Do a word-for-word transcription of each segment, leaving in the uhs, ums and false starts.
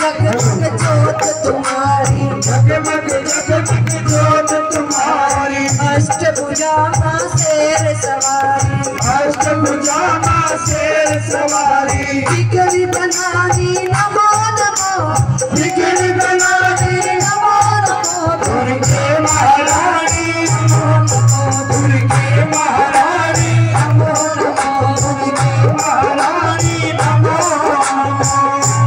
जगमग जोत तुम्हारी, जगमग जगमग जोत तुम्हारी। अष्टभुजा माँ शेर सवारी, अष्टभुजा माँ शेर सवारी। बिगड़ी बनानी नमो नमो, बिगड़ी बनानी नमो नमो, दुर्गे महारानी नमो नमो, दुर्गे महारानी नमो नमो, दुर्गे महारानी नमो नमो।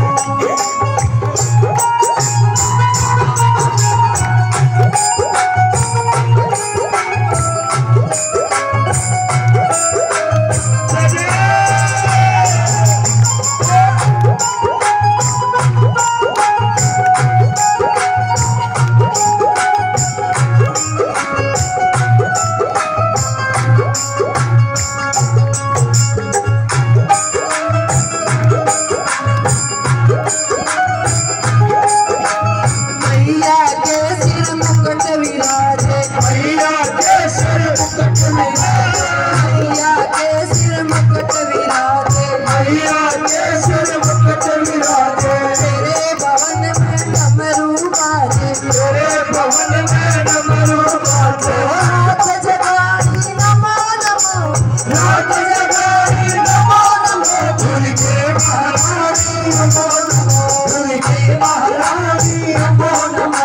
मैया के सिर मुकुट विराजे, मैया के सिर मुकुट विराजे, मैया के सिर मुकुट विराजे, मैया के सिर मुकुट विराजे। तेरे भवन में डमरू बाजे, तेरे भवन में डमरू बाजे। रात जगाई नमो नमो, रात जगाई नमो नमो, दुर्गे महारानी नमो नमो, दुर्गे महारानी नमो नमो।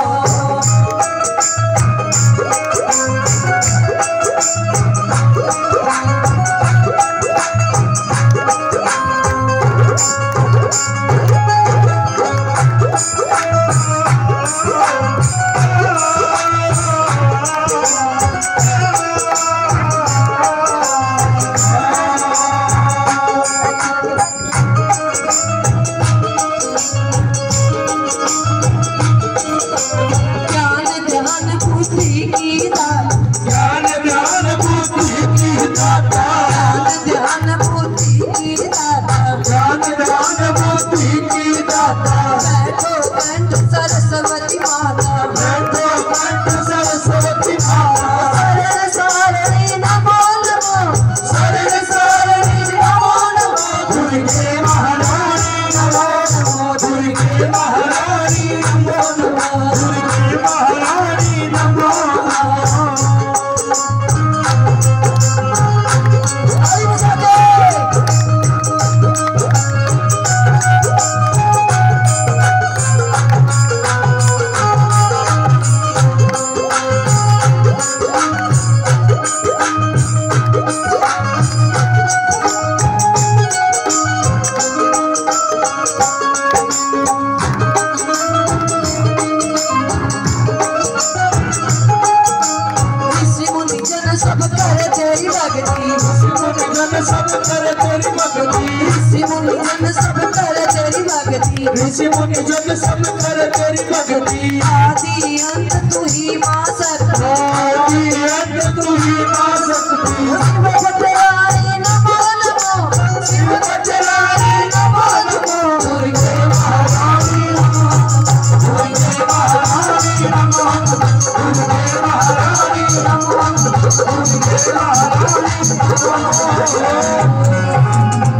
ज्ञान ध्यान बुद्धि की दाता, ज्ञान ध्यान बुद्धि की दाता, ज्ञान ध्यान बुद्धि की दाता, ज्ञान ध्यान बुद्धि की दाता। बैठो कंठ सरस्वती माता, बैठो कंठ सरस्वती माता, शरण सारणी नमो नमो, शरण सारणी नमो नमो, दुर्गे महारानी नमो नमो, दुर्गे महारानी नमो नमो, दुर्गे महारानी नमो नमो। आई बजाते। ऋषि मुनि जन सब करे तेरी भक्ति, जन सब करे तेरी भक्ति, ऋषि मुनि जन सब करे तेरी भक्ति, ऋषि मुनि जन सब करे तेरी भक्ति। आदि अंत तू ही माँ शक्ति, आदि अंत तू ही माँ शक्ति। शिव कल्याणी नमो नमो, शिव कल्याणी नमो नमो, दुर्गे महारानी नमो नमो, दुर्गे महारानी नमो नमो, दुर्गे महारानी नमो नमो, दुर्गे महारानी नमो नमो।